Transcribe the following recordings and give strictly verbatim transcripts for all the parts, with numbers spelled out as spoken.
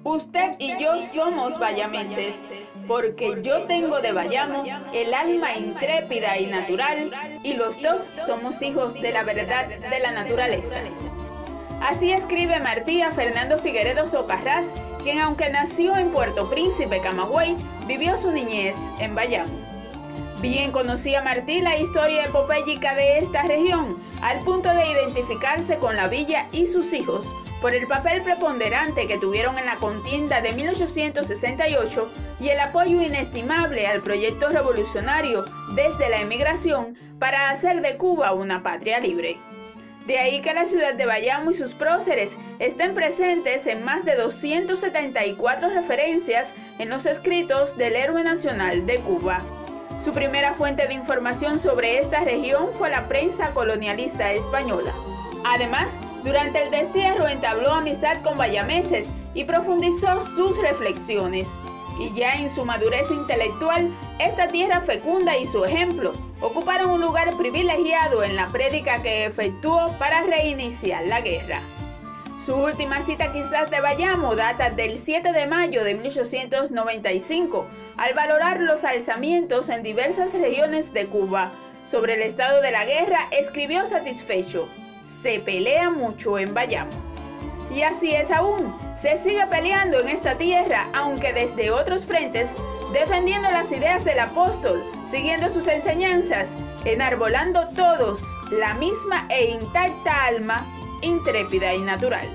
Usted y yo somos bayameses, porque yo tengo de Bayamo el alma intrépida y natural, y los dos somos hijos de la verdad de la naturaleza. Así escribe Martí a Fernando Figueredo Socarrás, quien aunque nació en Puerto Príncipe, Camagüey, vivió su niñez en Bayamo. Bien conocía Martí la historia epopéyica de esta región, al punto de identificarse con la villa y sus hijos por el papel preponderante que tuvieron en la contienda de mil ochocientos sesenta y ocho y el apoyo inestimable al proyecto revolucionario desde la emigración para hacer de Cuba una patria libre. De ahí que la ciudad de Bayamo y sus próceres estén presentes en más de doscientas setenta y cuatro referencias en los escritos del héroe nacional de Cuba. Su primera fuente de información sobre esta región fue la prensa colonialista española. Además, durante el destierro entabló amistad con bayameses y profundizó sus reflexiones. Y ya en su madurez intelectual, esta tierra fecunda y su ejemplo ocuparon un lugar privilegiado en la prédica que efectuó para reiniciar la guerra. Su última cita quizás de Bayamo data del siete de mayo de mil ochocientos noventa y cinco, al valorar los alzamientos en diversas regiones de Cuba. Sobre el estado de la guerra escribió satisfecho: se pelea mucho en Bayamo. Y así es aún, se sigue peleando en esta tierra, aunque desde otros frentes, defendiendo las ideas del apóstol, siguiendo sus enseñanzas, enarbolando todos la misma e intacta alma, intrépida y natural.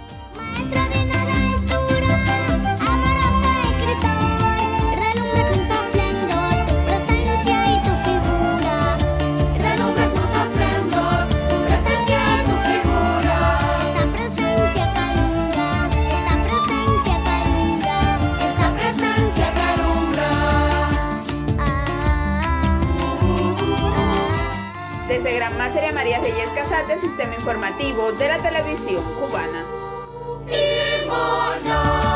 Desde Granma, María Reyes Casate, Sistema Informativo de la Televisión Cubana.